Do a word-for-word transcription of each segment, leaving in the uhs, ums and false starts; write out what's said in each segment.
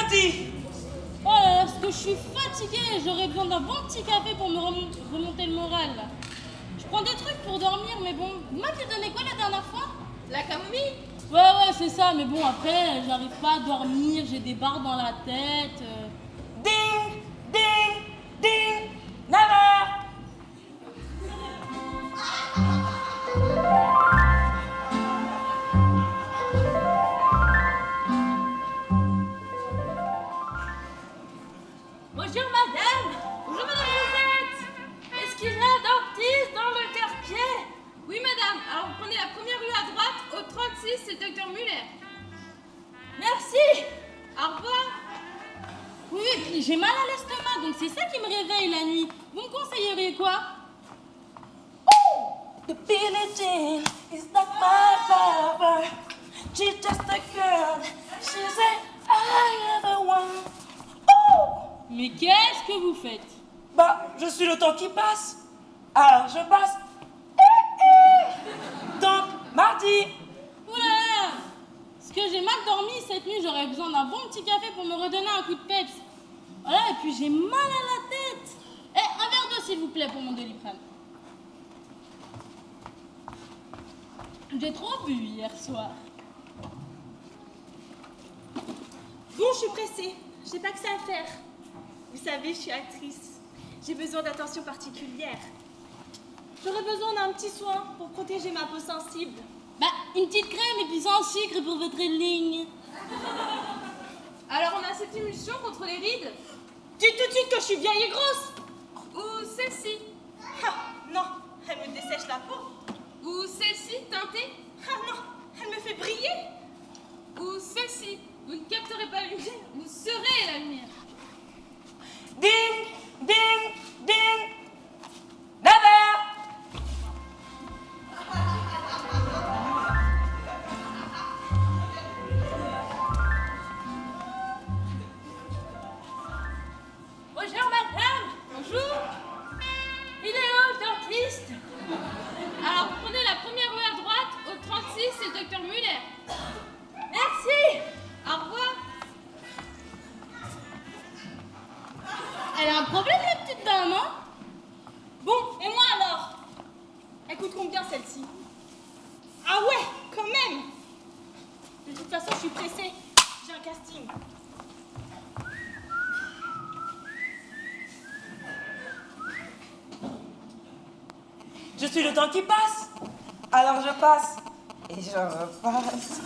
mercredi. Oh là là, parce que je suis fatiguée. J'aurais besoin d'un bon petit café pour me remon- remonter le moral. Là. Je prends des trucs pour dormir, mais bon. Vous m'avez donné quoi la dernière fois? La camomille? Ouais, ouais, c'est ça. Mais bon, après, j'arrive pas à dormir. J'ai des barres dans la tête. Euh... Ding, ding, ding, neuf heures. Bonjour madame. Bonjour madame Rosette. Est-ce qu'il y a un dentiste dans le quartier? Oui madame. Alors vous prenez la première rue à droite, au trente-six, c'est le docteur Muller. Merci. Au revoir. Oui, et puis j'ai mal à l'estomac, donc c'est ça qui me réveille la nuit. Vous me conseilleriez quoi? The Billie Jean is not my lover. She's just a girl. She's a I am the one. Oh! Mais qu'est-ce que vous faites? Bah, je suis le temps qui passe. Alors je passe. Eh, eh. Donc, mardi. Oula! Parce que j'ai mal dormi cette nuit, j'aurais besoin d'un bon petit café pour me redonner un coup de peps. Voilà, et puis j'ai mal à la tête. Eh, un verre d'eau s'il vous plaît pour mon Doliprane. J'ai trop bu hier soir. Bon, je suis pressée. Je n'ai pas que ça à faire. Vous savez, je suis actrice. J'ai besoin d'attention particulière. J'aurais besoin d'un petit soin pour protéger ma peau sensible. Bah, une petite crème et puis sans sucre pour votre ligne. Alors, on a cette émulsion contre les rides. Dites tout de suite que je suis vieille et grosse. Ou celle-ci. Ah, non, elle me dessèche la peau. Ou celle-ci, teintée. Ah non, elle me fait briller. Ou celle-ci. Vous ne capterez pas la lumière, vous serez la lumière. Ding, ding, ding. neuf heures. Bonjour madame. Bonjour. Il est où le dentiste? Alors vous prenez la première rue à droite, au trente-six, c'est le docteur Muller. Merci. Au revoir. Elle a un problème la petite dame, hein? Bon, et moi alors? Elle coûte combien celle-ci? Ah ouais, quand même. De toute façon, je suis pressée. J'ai un casting. Je suis le temps qui passe. Alors je passe. Et je repasse.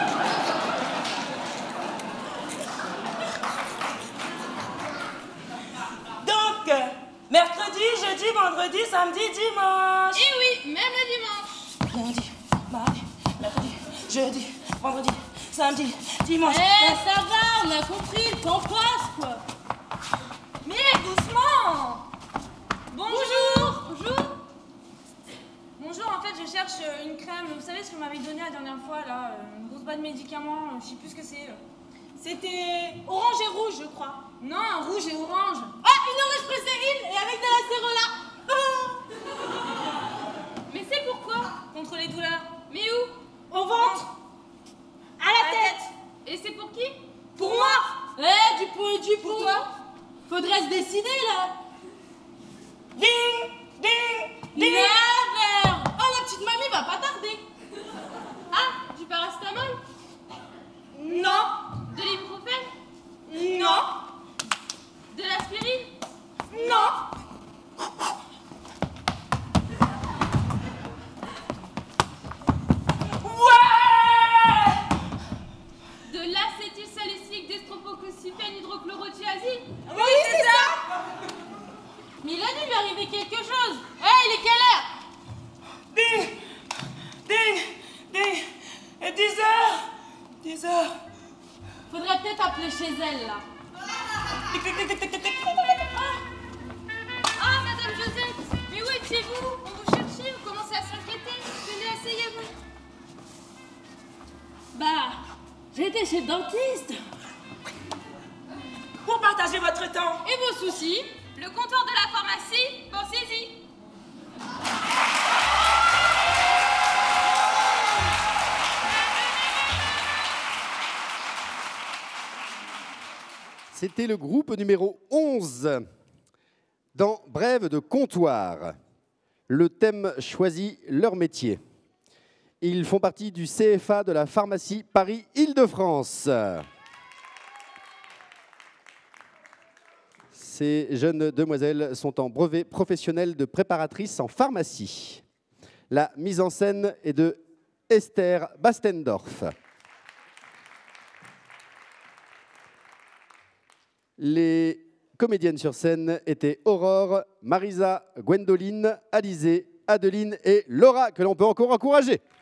Donc, euh, mercredi, jeudi, vendredi, samedi, dimanche. Et oui, même le dimanche. Lundi, mardi, mercredi, jeudi, vendredi, samedi, dimanche. Eh, ça va, on a compris, le temps passe, quoi. Mais doucement. Bonjour. Bonjour. Bonjour, en fait, je cherche euh, une crème. Vous savez ce que vous m'avez donné la dernière fois, là, euh, une grosse boîte de médicaments, euh, je sais plus ce que c'est. euh. C'était orange et rouge, je crois. Non, rouge et orange. Ah, une orange pressérine et avec de la cérola. Mais c'est pourquoi? Contre les douleurs. Mais où? Au ventre. À la tête. Et c'est pour qui? Pour moi. Eh, du pot et du Pour pot. toi? Faudrait se décider, là. Ding, ding, ding. neuf heures. Oh, la petite mamie va pas tarder. Ah, du paracétamol? Non, De l'ibuprofène? non, De l'aspirine? non. Ouais. De l'acétylsalicylique d'estropoxyphène hydrochlorothiazide? Oui, c'est ça. Mais il a dû lui arriver quelque chose. Eh, il est quelle heure? Ding, ding, ding. Et dix heures. dix heures. Faudrait peut-être appeler chez elle, là. Tic, tic, tic, tic, tic, tic. Ah, Madame Josette, mais où étiez-vous? On vous cherchait, vous commencez à s'inquiéter. Tenez, asseyez-vous. Bah, j'étais chez le dentiste. Pour partager votre temps. Et vos soucis? Le comptoir de la pharmacie, pensez-y. C'était le groupe numéro onze. Dans Brève de comptoir, le thème choisi, leur métier. Ils font partie du C F A de la pharmacie Paris-Île-de-France. Ces jeunes demoiselles sont en brevet professionnel de préparatrice en pharmacie. La mise en scène est de Esther Bastendorf. Les comédiennes sur scène étaient Aurore, Marisa, Gwendoline, Alizé, Adeline et Laura, que l'on peut encore encourager.